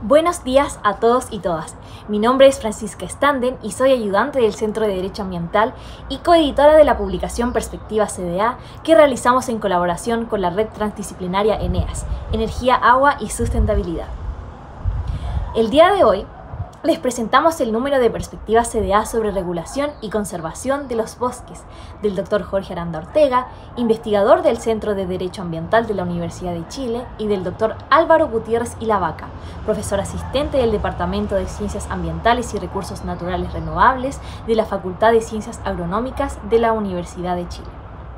Buenos días a todos y todas. Mi nombre es Francisca Standen y soy ayudante del Centro de Derecho Ambiental y coeditora de la publicación Perspectiva CDA que realizamos en colaboración con la red transdisciplinaria ENEAS, Energía, Agua y Sustentabilidad. El día de hoy les presentamos el número de Perspectiva CDA sobre regulación y conservación de los bosques del Dr. Jorge Aranda Ortega, investigador del Centro de Derecho Ambiental de la Universidad de Chile, y del Dr. Álvaro Gutiérrez y Lavaca, profesor asistente del Departamento de Ciencias Ambientales y Recursos Naturales Renovables de la Facultad de Ciencias Agronómicas de la Universidad de Chile.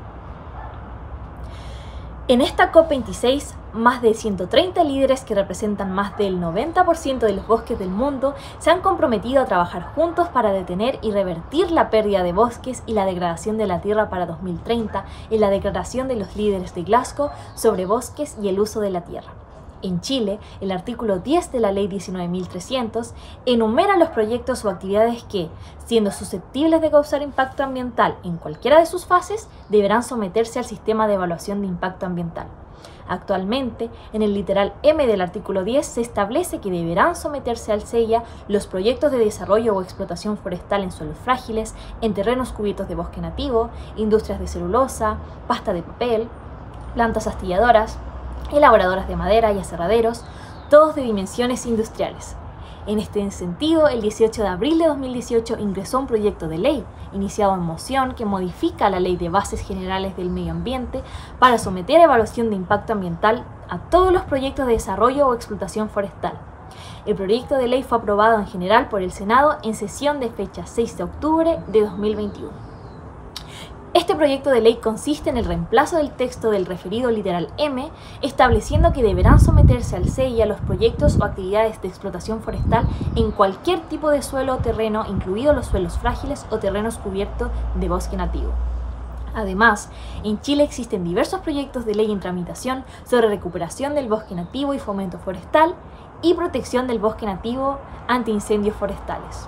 En esta COP26, más de 130 líderes que representan más del 90% de los bosques del mundo se han comprometido a trabajar juntos para detener y revertir la pérdida de bosques y la degradación de la tierra para 2030 en la Declaración de los Líderes de Glasgow sobre bosques y el uso de la tierra. En Chile, el artículo 10 de la Ley 19.300 enumera los proyectos o actividades que, siendo susceptibles de causar impacto ambiental en cualquiera de sus fases, deberán someterse al sistema de evaluación de impacto ambiental. Actualmente, en el literal M del artículo 10 se establece que deberán someterse al SEIA los proyectos de desarrollo o explotación forestal en suelos frágiles, en terrenos cubiertos de bosque nativo, industrias de celulosa, pasta de papel, plantas astilladoras, elaboradoras de madera y aserraderos, todos de dimensiones industriales. En este sentido, el 18 de abril de 2018 ingresó un proyecto de ley, iniciado en moción, que modifica la Ley de Bases Generales del Medio Ambiente para someter a evaluación de impacto ambiental a todos los proyectos de desarrollo o explotación forestal. El proyecto de ley fue aprobado en general por el Senado en sesión de fecha 6 de octubre de 2021. Este proyecto de ley consiste en el reemplazo del texto del referido literal M, estableciendo que deberán someterse al SEIA los proyectos o actividades de explotación forestal en cualquier tipo de suelo o terreno, incluidos los suelos frágiles o terrenos cubiertos de bosque nativo. Además, en Chile existen diversos proyectos de ley en tramitación sobre recuperación del bosque nativo y fomento forestal y protección del bosque nativo ante incendios forestales.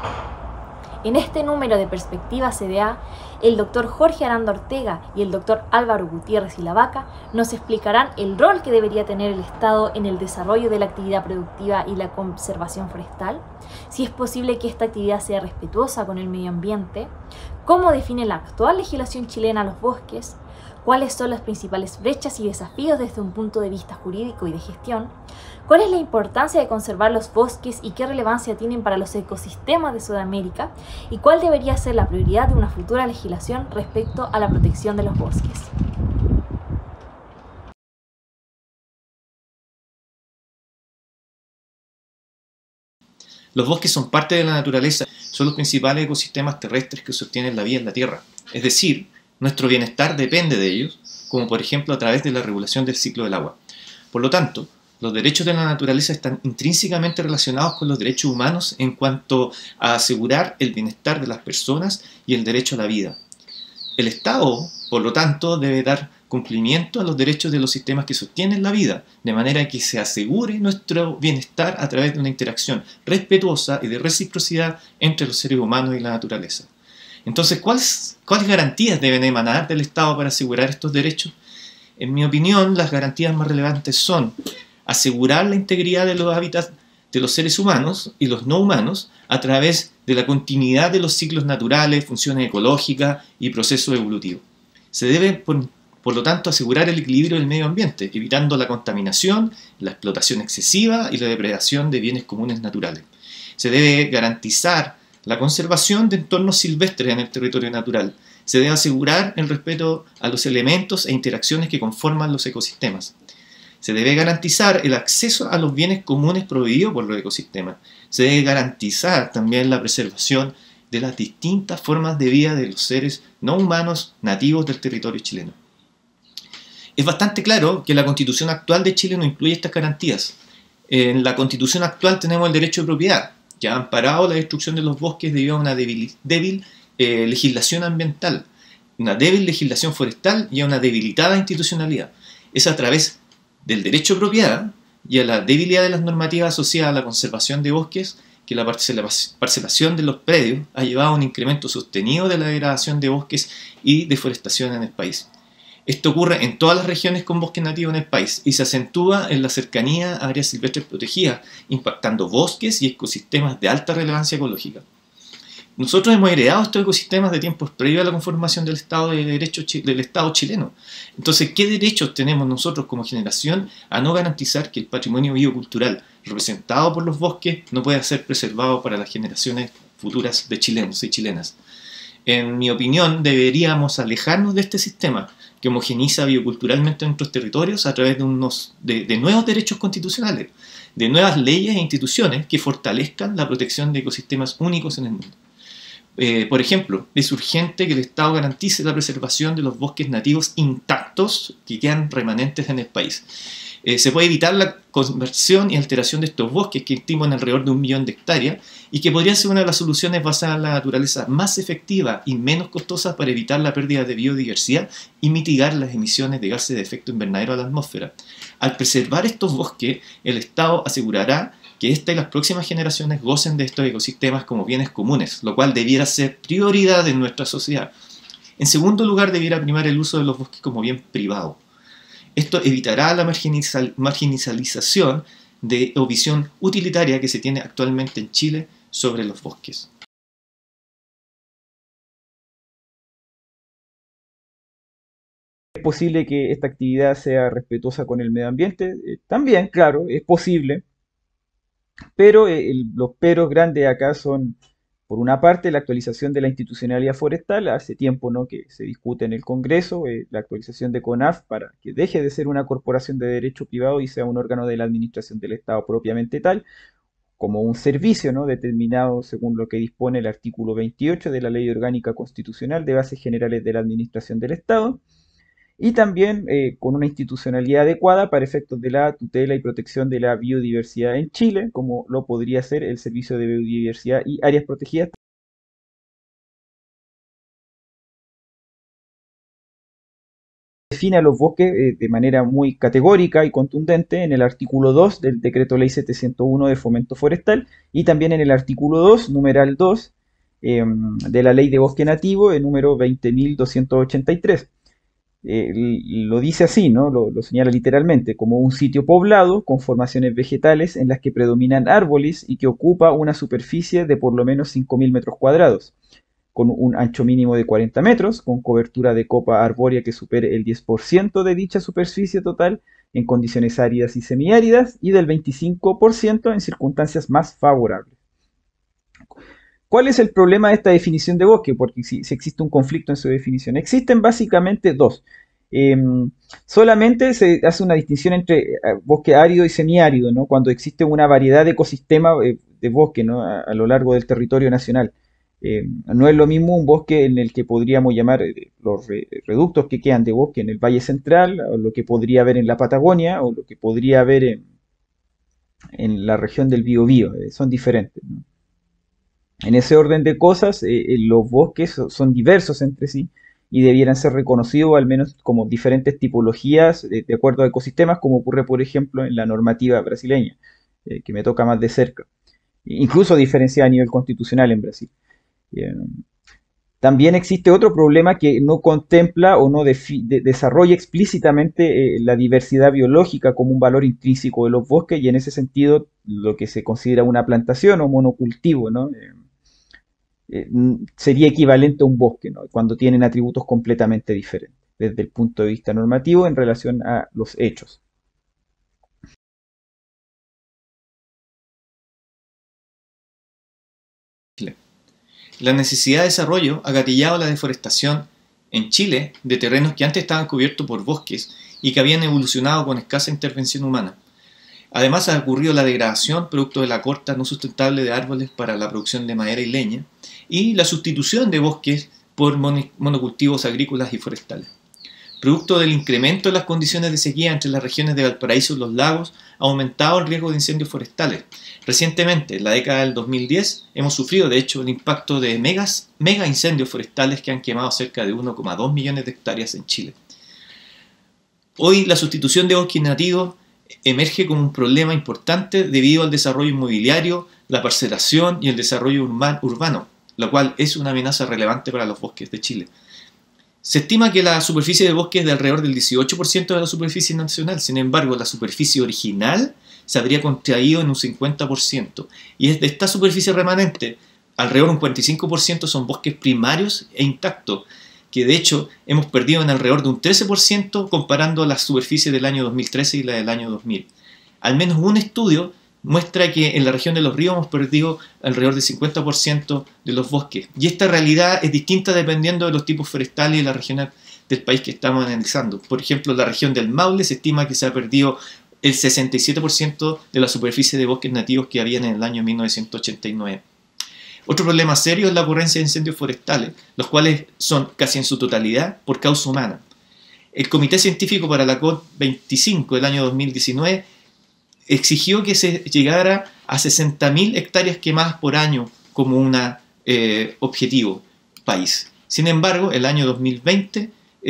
En este número de Perspectiva CDA, el Dr. Jorge Aranda Ortega y el Dr. Álvaro Gutiérrez y Lavaca nos explicarán el rol que debería tener el Estado en el desarrollo de la actividad productiva y la conservación forestal, si es posible que esta actividad sea respetuosa con el medio ambiente, cómo define la actual legislación chilena los bosques, cuáles son las principales brechas y desafíos desde un punto de vista jurídico y de gestión, cuál es la importancia de conservar los bosques y qué relevancia tienen para los ecosistemas de Sudamérica, y cuál debería ser la prioridad de una futura legislación respecto a la protección de los bosques. Los bosques son parte de la naturaleza, son los principales ecosistemas terrestres que sostienen la vida en la Tierra. Es decir, nuestro bienestar depende de ellos, como por ejemplo a través de la regulación del ciclo del agua. Por lo tanto, los derechos de la naturaleza están intrínsecamente relacionados con los derechos humanos en cuanto a asegurar el bienestar de las personas y el derecho a la vida. El Estado, por lo tanto, debe dar cumplimiento a los derechos de los sistemas que sostienen la vida, de manera que se asegure nuestro bienestar a través de una interacción respetuosa y de reciprocidad entre los seres humanos y la naturaleza. Entonces, ¿cuáles garantías deben emanar del Estado para asegurar estos derechos? En mi opinión, las garantías más relevantes son asegurar la integridad de los hábitats de los seres humanos y los no humanos a través de la continuidad de los ciclos naturales, funciones ecológicas y procesos evolutivos. Se debe, por lo tanto, asegurar el equilibrio del medio ambiente, evitando la contaminación, la explotación excesiva y la depredación de bienes comunes naturales. Se debe garantizar la conservación de entornos silvestres en el territorio natural. Se debe asegurar el respeto a los elementos e interacciones que conforman los ecosistemas. Se debe garantizar el acceso a los bienes comunes proveídos por los ecosistemas. Se debe garantizar también la preservación de las distintas formas de vida de los seres no humanos nativos del territorio chileno. Es bastante claro que la Constitución actual de Chile no incluye estas garantías. En la Constitución actual tenemos el derecho de propiedad, que ha amparado la destrucción de los bosques debido a una débil legislación ambiental, una débil legislación forestal y a una debilitada institucionalidad. Es a través del derecho de propiedad y a la debilidad de las normativas asociadas a la conservación de bosques que la parcelación de los predios ha llevado a un incremento sostenido de la degradación de bosques y deforestación en el país. Esto ocurre en todas las regiones con bosque nativo en el país y se acentúa en la cercanía a áreas silvestres protegidas, impactando bosques y ecosistemas de alta relevancia ecológica. Nosotros hemos heredado estos ecosistemas de tiempos previos a la conformación del Estado de Derecho del Estado chileno. Entonces, ¿qué derechos tenemos nosotros como generación a no garantizar que el patrimonio biocultural representado por los bosques no pueda ser preservado para las generaciones futuras de chilenos y chilenas? En mi opinión, deberíamos alejarnos de este sistema que homogeniza bioculturalmente nuestros territorios a través de nuevos derechos constitucionales, de nuevas leyes e instituciones que fortalezcan la protección de ecosistemas únicos en el mundo. Por ejemplo, es urgente que el Estado garantice la preservación de los bosques nativos intactos que quedan remanentes en el país. Se puede evitar la conversión y alteración de estos bosques que estiman alrededor de 1 millón de hectáreas y que podría ser una de las soluciones basadas en la naturaleza más efectiva y menos costosa para evitar la pérdida de biodiversidad y mitigar las emisiones de gases de efecto invernadero a la atmósfera. Al preservar estos bosques, el Estado asegurará que esta y las próximas generaciones gocen de estos ecosistemas como bienes comunes, lo cual debiera ser prioridad en nuestra sociedad. En segundo lugar, debiera primar el uso de los bosques como bien privado. Esto evitará la marginalización o visión utilitaria que se tiene actualmente en Chile sobre los bosques. ¿Es posible que esta actividad sea respetuosa con el medio ambiente? También, claro, es posible, pero los peros grandes acá son, por una parte, la actualización de la institucionalidad forestal. Hace tiempo, ¿no?, que se discute en el Congreso la actualización de CONAF para que deje de ser una corporación de derecho privado y sea un órgano de la administración del Estado propiamente tal, como un servicio, ¿no?, determinado según lo que dispone el artículo 28 de la Ley Orgánica Constitucional de Bases Generales de la Administración del Estado, y también con una institucionalidad adecuada para efectos de la tutela y protección de la biodiversidad en Chile, como lo podría ser el Servicio de Biodiversidad y Áreas Protegidas. Define a los bosques de manera muy categórica y contundente en el artículo 2 del Decreto Ley 701 de Fomento Forestal y también en el artículo 2, numeral 2, de la Ley de Bosque Nativo, el número 20.283. Lo dice así, ¿no? Lo señala literalmente, como un sitio poblado con formaciones vegetales en las que predominan árboles y que ocupa una superficie de por lo menos 5.000 metros cuadrados, con un ancho mínimo de 40 metros, con cobertura de copa arbórea que supere el 10% de dicha superficie total en condiciones áridas y semiáridas y del 25% en circunstancias más favorables. ¿Cuál es el problema de esta definición de bosque? Porque si existe un conflicto en su definición. Existen básicamente dos. Solamente se hace una distinción entre bosque árido y semiárido, ¿no?, cuando existe una variedad de ecosistemas de bosque, ¿no?, a lo largo del territorio nacional. No es lo mismo un bosque en el que podríamos llamar los reductos que quedan de bosque en el Valle Central, o lo que podría haber en la Patagonia, o lo que podría haber en la región del Biobío. Son diferentes, ¿no? En ese orden de cosas, los bosques son diversos entre sí y debieran ser reconocidos al menos como diferentes tipologías de acuerdo a ecosistemas, como ocurre, por ejemplo, en la normativa brasileña, que me toca más de cerca, incluso diferenciada a nivel constitucional en Brasil. También existe otro problema que no contempla o no desarrolla explícitamente la diversidad biológica como un valor intrínseco de los bosques, y en ese sentido lo que se considera una plantación o monocultivo, ¿no?, sería equivalente a un bosque, ¿no?, cuando tienen atributos completamente diferentes desde el punto de vista normativo en relación a los hechos. La necesidad de desarrollo ha gatillado la deforestación en Chile de terrenos que antes estaban cubiertos por bosques y que habían evolucionado con escasa intervención humana. Además, ha ocurrido la degradación producto de la corta no sustentable de árboles para la producción de madera y leña y la sustitución de bosques por monocultivos agrícolas y forestales. Producto del incremento de las condiciones de sequía entre las regiones de Valparaíso y los lagos, ha aumentado el riesgo de incendios forestales. Recientemente, en la década del 2010, hemos sufrido de hecho el impacto de mega incendios forestales que han quemado cerca de 1,2 millones de hectáreas en Chile. Hoy la sustitución de bosques nativos emerge como un problema importante debido al desarrollo inmobiliario, la parcelación y el desarrollo urbano, lo cual es una amenaza relevante para los bosques de Chile. Se estima que la superficie de bosque es de alrededor del 18% de la superficie nacional. Sin embargo, la superficie original se habría contraído en un 50%. Y es de esta superficie remanente, alrededor de un 45% son bosques primarios e intactos, que de hecho hemos perdido en alrededor de un 13% comparando la superficie del año 2013 y la del año 2000. Al menos un estudio muestra que en la región de los ríos hemos perdido alrededor del 50% de los bosques. Y esta realidad es distinta dependiendo de los tipos forestales y la región del país que estamos analizando. Por ejemplo, en la región del Maule se estima que se ha perdido el 67% de la superficie de bosques nativos que había en el año 1989. Otro problema serio es la ocurrencia de incendios forestales, los cuales son casi en su totalidad por causa humana. El Comité Científico para la COP25 del año 2019 exigió que se llegara a 60.000 hectáreas quemadas por año como un objetivo país. Sin embargo, el año 2020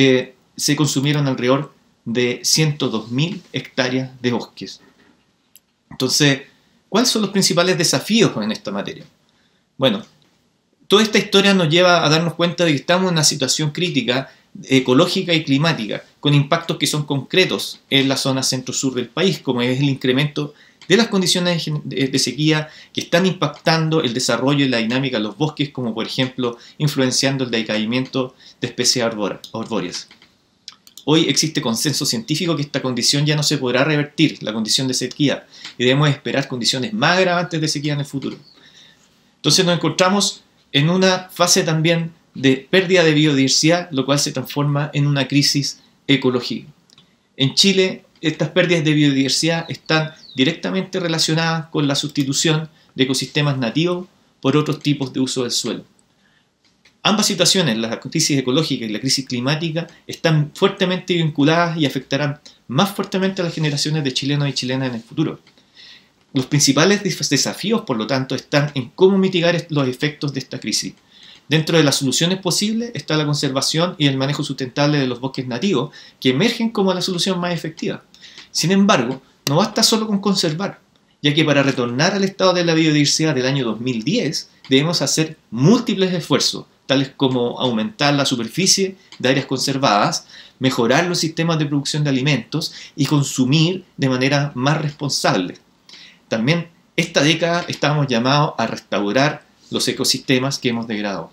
se consumieron alrededor de 102.000 hectáreas de bosques. Entonces, ¿cuáles son los principales desafíos en esta materia? Bueno, toda esta historia nos lleva a darnos cuenta de que estamos en una situación crítica ecológica y climática, con impactos que son concretos en la zona centro-sur del país, como es el incremento de las condiciones de sequía que están impactando el desarrollo y la dinámica de los bosques, como por ejemplo influenciando el decaimiento de especies arbóreas. Hoy existe consenso científico que esta condición ya no se podrá revertir, la condición de sequía, y debemos esperar condiciones más agravantes de sequía en el futuro. Entonces nos encontramos en una fase también de pérdida de biodiversidad, lo cual se transforma en una crisis ecológica. En Chile, estas pérdidas de biodiversidad están directamente relacionadas con la sustitución de ecosistemas nativos por otros tipos de uso del suelo. Ambas situaciones, la crisis ecológica y la crisis climática, están fuertemente vinculadas y afectarán más fuertemente a las generaciones de chilenos y chilenas en el futuro. Los principales desafíos, por lo tanto, están en cómo mitigar los efectos de esta crisis. Dentro de las soluciones posibles está la conservación y el manejo sustentable de los bosques nativos, que emergen como la solución más efectiva. Sin embargo, no basta solo con conservar, ya que para retornar al estado de la biodiversidad del año 2010 debemos hacer múltiples esfuerzos, tales como aumentar la superficie de áreas conservadas, mejorar los sistemas de producción de alimentos y consumir de manera más responsable. También esta década estamos llamados a restaurar los ecosistemas que hemos degradado.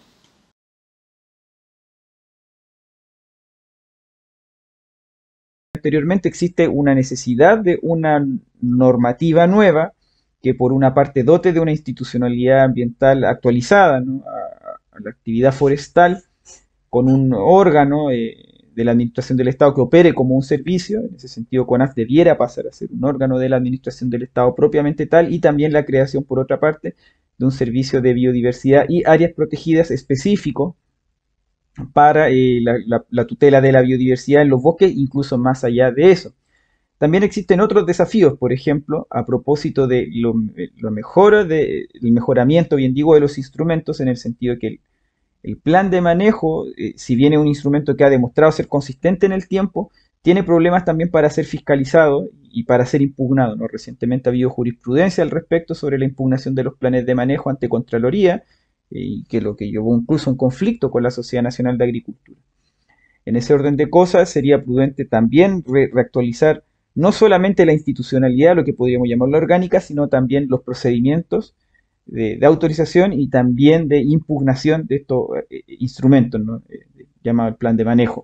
Anteriormente existe una necesidad de una normativa nueva que por una parte dote de una institucionalidad ambiental actualizada, ¿no?, a la actividad forestal con un órgano de la administración del Estado que opere como un servicio. En ese sentido, CONAF debiera pasar a ser un órgano de la administración del Estado propiamente tal, y también la creación, por otra parte, de un servicio de biodiversidad y áreas protegidas específico para la tutela de la biodiversidad en los bosques, incluso más allá de eso. También existen otros desafíos, por ejemplo, a propósito de el mejoramiento, bien digo, de los instrumentos, en el sentido que el plan de manejo, si bien es un instrumento que ha demostrado ser consistente en el tiempo, tiene problemas también para ser fiscalizado y para ser impugnado, ¿no? Recientemente ha habido jurisprudencia al respecto sobre la impugnación de los planes de manejo ante Contraloría, y que lo que llevó incluso a un conflicto con la Sociedad Nacional de Agricultura. En ese orden de cosas, sería prudente también reactualizar no solamente la institucionalidad, lo que podríamos llamar la orgánica, sino también los procedimientos de autorización y también de impugnación de estos instrumentos, ¿no?, llamado el plan de manejo.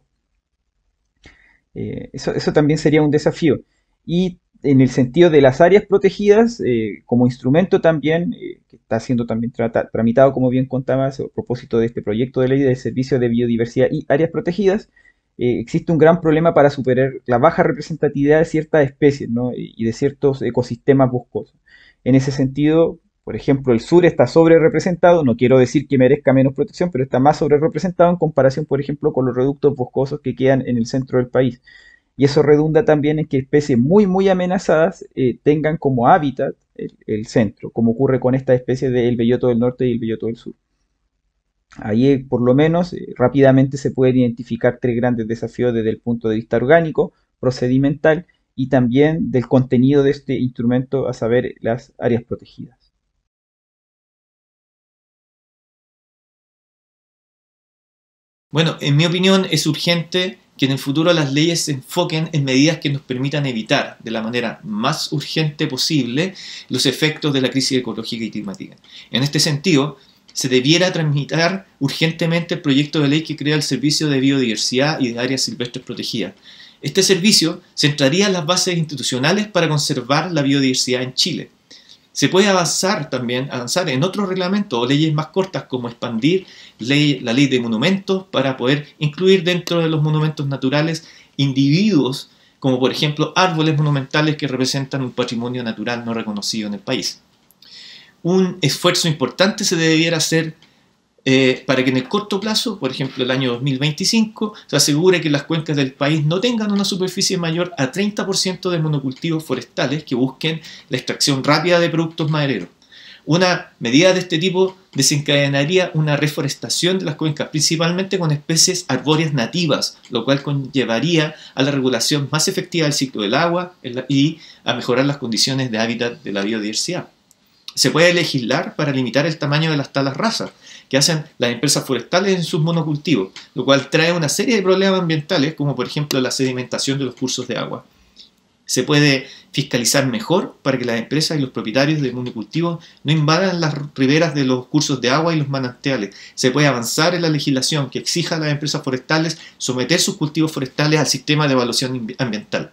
Eso también sería un desafío. Y en el sentido de las áreas protegidas, como instrumento también, que está siendo también tramitado, como bien contabas, a propósito de este proyecto de ley del Servicio de Biodiversidad y Áreas Protegidas, existe un gran problema para superar la baja representatividad de ciertas especies, ¿no?, y de ciertos ecosistemas boscosos. En ese sentido, por ejemplo, el sur está sobre representado, no quiero decir que merezca menos protección, pero está más sobre representado en comparación, por ejemplo, con los reductos boscosos que quedan en el centro del país. Y eso redunda también en que especies muy amenazadas tengan como hábitat el centro, como ocurre con estas especies del belloto del norte y el belloto del sur. Ahí, por lo menos, rápidamente se pueden identificar tres grandes desafíos desde el punto de vista orgánico, procedimental y también del contenido de este instrumento, a saber, las áreas protegidas. Bueno, en mi opinión es urgente que en el futuro las leyes se enfoquen en medidas que nos permitan evitar de la manera más urgente posible los efectos de la crisis ecológica y climática. En este sentido, se debiera tramitar urgentemente el proyecto de ley que crea el Servicio de Biodiversidad y de Áreas Silvestres Protegidas. Este servicio centraría las bases institucionales para conservar la biodiversidad en Chile. Se puede avanzar en otros reglamentos o leyes más cortas, como expandir la ley de monumentos para poder incluir dentro de los monumentos naturales individuos, como por ejemplo árboles monumentales que representan un patrimonio natural no reconocido en el país. Un esfuerzo importante se debiera hacer para que en el corto plazo, por ejemplo el año 2025, se asegure que las cuencas del país no tengan una superficie mayor a 30% de monocultivos forestales que busquen la extracción rápida de productos madereros. Una medida de este tipo desencadenaría una reforestación de las cuencas, principalmente con especies arbóreas nativas, lo cual conllevaría a la regulación más efectiva del ciclo del agua y a mejorar las condiciones de hábitat de la biodiversidad. Se puede legislar para limitar el tamaño de las talas rasas que hacen las empresas forestales en sus monocultivos, lo cual trae una serie de problemas ambientales, como por ejemplo la sedimentación de los cursos de agua. Se puede fiscalizar mejor para que las empresas y los propietarios de monocultivos no invadan las riberas de los cursos de agua y los manantiales. Se puede avanzar en la legislación que exija a las empresas forestales someter sus cultivos forestales al sistema de evaluación ambiental.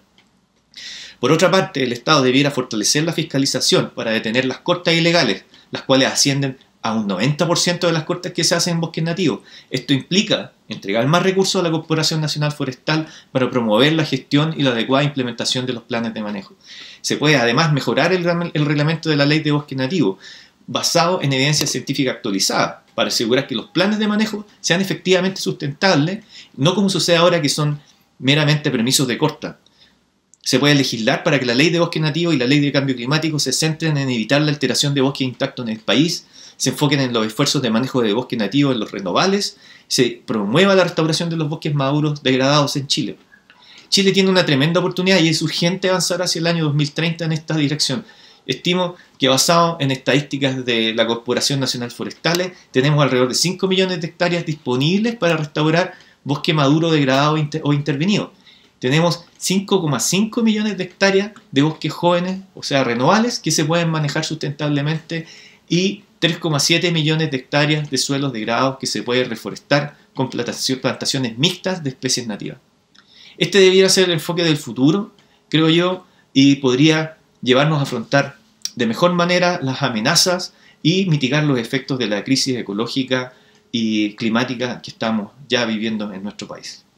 Por otra parte, el Estado debiera fortalecer la fiscalización para detener las cortas ilegales, las cuales ascienden a un 90% de las cortas que se hacen en bosques nativos. Esto implica entregar más recursos a la Corporación Nacional Forestal para promover la gestión y la adecuada implementación de los planes de manejo. Se puede además mejorar el reglamento de la Ley de Bosque Nativo, basado en evidencia científica actualizada, para asegurar que los planes de manejo sean efectivamente sustentables, no como sucede ahora que son meramente permisos de corta. Se puede legislar para que la Ley de Bosque Nativo y la Ley de Cambio Climático se centren en evitar la alteración de bosques intactos en el país, se enfoquen en los esfuerzos de manejo de bosque nativo en los renovables, se promueva la restauración de los bosques maduros degradados en Chile. Chile tiene una tremenda oportunidad y es urgente avanzar hacia el año 2030 en esta dirección. Estimo que basado en estadísticas de la Corporación Nacional Forestales, tenemos alrededor de 5 millones de hectáreas disponibles para restaurar bosque maduro degradado o intervenido. Tenemos 5,5 millones de hectáreas de bosques jóvenes, o sea, renovables, que se pueden manejar sustentablemente y 3,7 millones de hectáreas de suelos degradados que se puede reforestar con plantaciones mixtas de especies nativas. Este debiera ser el enfoque del futuro, creo yo, y podría llevarnos a afrontar de mejor manera las amenazas y mitigar los efectos de la crisis ecológica y climática que estamos ya viviendo en nuestro país.